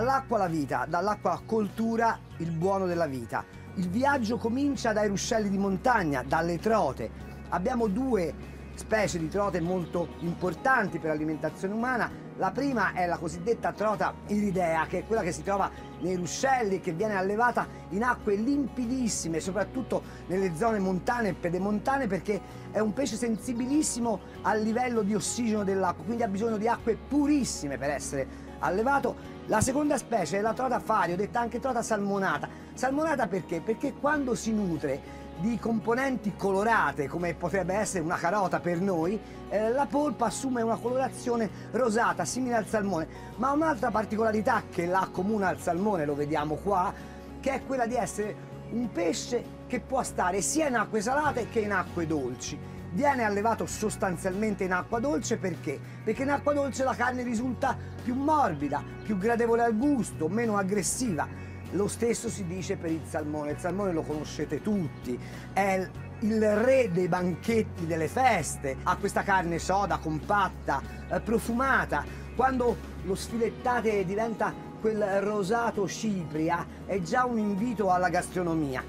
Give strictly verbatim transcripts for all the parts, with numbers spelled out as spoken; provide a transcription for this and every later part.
Dall'acqua alla vita, dall'acqua coltura il buono della vita. Il viaggio comincia dai ruscelli di montagna, dalle trote. Abbiamo due specie di trote molto importanti per l'alimentazione umana. La prima è la cosiddetta trota iridea, che è quella che si trova nei ruscelli, che viene allevata in acque limpidissime, soprattutto nelle zone montane e pedemontane, perché è un pesce sensibilissimo al livello di ossigeno dell'acqua, quindi ha bisogno di acque purissime per essere allevato. La seconda specie è la trota fario, detta anche trota salmonata. Salmonata perché? Perché quando si nutre di componenti colorate, come potrebbe essere una carota per noi, eh, la polpa assume una colorazione rosata, simile al salmone. Ma un'altra particolarità che la accomuna al salmone, lo vediamo qua, che è quella di essere un pesce che può stare sia in acque salate che in acque dolci. Viene allevato sostanzialmente in acqua dolce perché? Perché in acqua dolce la carne risulta più morbida, più gradevole al gusto, meno aggressiva. Lo stesso si dice per il salmone. Il salmone lo conoscete tutti, è il re dei banchetti delle feste, ha questa carne soda, compatta, eh, profumata. Quando lo sfilettate diventa quel rosato cipria, è già un invito alla gastronomia.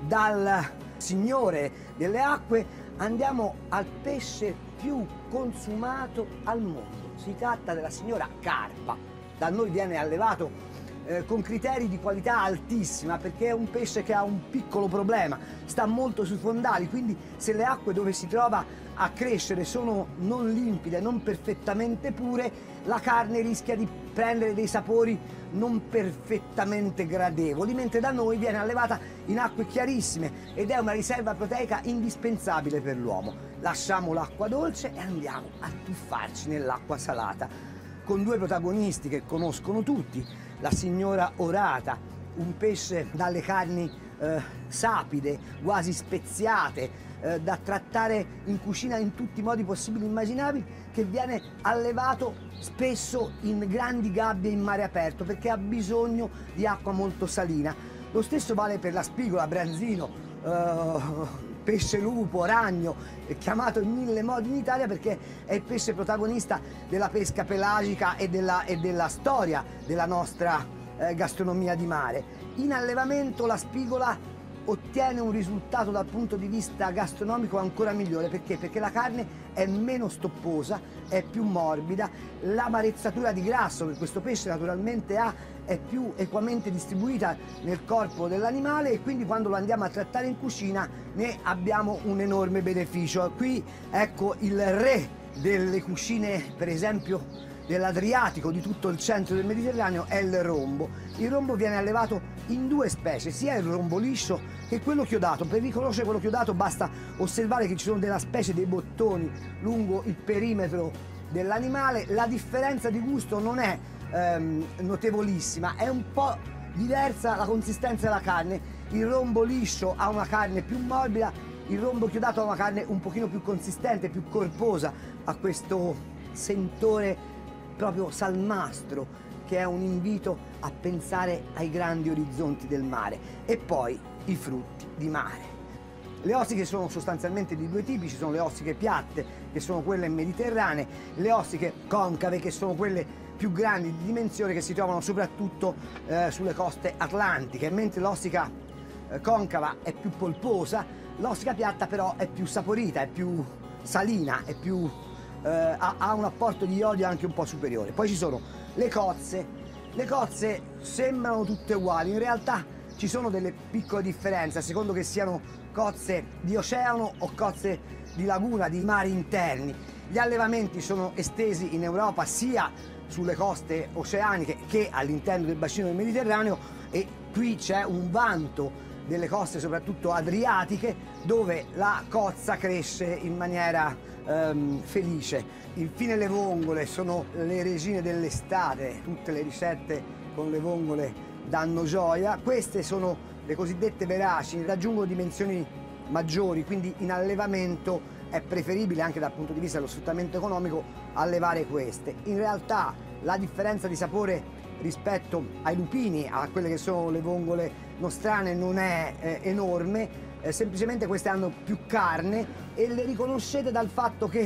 Dal signore delle acque andiamo al pesce più consumato al mondo. Si tratta della signora carpa. Da noi viene allevato Eh, con criteri di qualità altissima, perché è un pesce che ha un piccolo problema, sta molto sui fondali, quindi se le acque dove si trova a crescere sono non limpide, non perfettamente pure, la carne rischia di prendere dei sapori non perfettamente gradevoli, mentre da noi viene allevata in acque chiarissime ed è una riserva proteica indispensabile per l'uomo. Lasciamo l'acqua dolce e andiamo a tuffarci nell'acqua salata, con due protagonisti che conoscono tutti. La signora orata, un pesce dalle carni eh, sapide, quasi speziate, eh, da trattare in cucina in tutti i modi possibili e immaginabili, che viene allevato spesso in grandi gabbie in mare aperto perché ha bisogno di acqua molto salina. Lo stesso vale per la spigola, branzino, eh, pesce lupo, ragno, chiamato in mille modi in Italia perché è il pesce protagonista della pesca pelagica e della, e della storia della nostra eh, gastronomia di mare. In allevamento la spigola ottiene un risultato dal punto di vista gastronomico ancora migliore. Perché? Perché la carne è meno stopposa, è più morbida, l'amarezzatura di grasso che questo pesce naturalmente ha è più equamente distribuita nel corpo dell'animale e quindi quando lo andiamo a trattare in cucina ne abbiamo un enorme beneficio. Qui ecco il re delle cucine, per esempio dell'Adriatico, di tutto il centro del Mediterraneo, è il rombo. Il rombo viene allevato in due specie, sia il rombo liscio che quello chiodato. Per riconoscere quello chiodato basta osservare che ci sono della specie dei bottoni lungo il perimetro dell'animale. La differenza di gusto non è ehm, notevolissima, è un po' diversa la consistenza della carne. Il rombo liscio ha una carne più morbida, il rombo chiodato ha una carne un pochino più consistente, più corposa, ha questo sentore proprio salmastro che è un invito a pensare ai grandi orizzonti del mare. E poi i frutti di mare. Le ossiche sono sostanzialmente di due tipi: ci sono le ossiche piatte, che sono quelle mediterranee, le ossiche concave, che sono quelle più grandi di dimensione, che si trovano soprattutto eh, sulle coste atlantiche. Mentre l'ossica eh, concava è più polposa, l'ossica piatta però è più saporita, è più salina, è più, eh, ha, ha un apporto di iodio anche un po' superiore. Poi ci sono le cozze. Le cozze sembrano tutte uguali, in realtà ci sono delle piccole differenze a secondo che siano cozze di oceano o cozze di laguna, di mari interni. Gli allevamenti sono estesi in Europa sia sulle coste oceaniche che all'interno del bacino del Mediterraneo, e qui c'è un vanto delle coste soprattutto adriatiche dove la cozza cresce in maniera ehm, felice. Infine le vongole sono le regine dell'estate, tutte le ricette con le vongole danno gioia. Queste sono le cosiddette veraci, raggiungono dimensioni maggiori, quindi in allevamento è preferibile anche dal punto di vista dello sfruttamento economico allevare queste. In realtà la differenza di sapore rispetto ai lupini, a quelle che sono le vongole nostrane, non è eh, enorme, eh, semplicemente queste hanno più carne e le riconoscete dal fatto che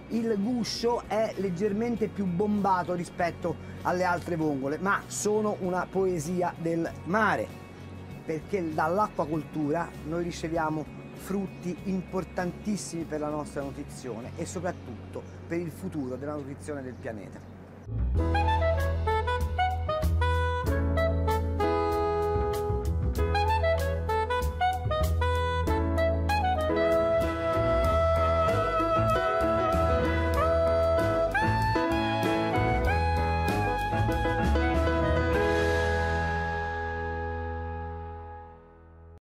il guscio è leggermente più bombato rispetto alle altre vongole, ma sono una poesia del mare, perché dall'acquacoltura noi riceviamo frutti importantissimi per la nostra nutrizione e soprattutto per il futuro della nutrizione del pianeta.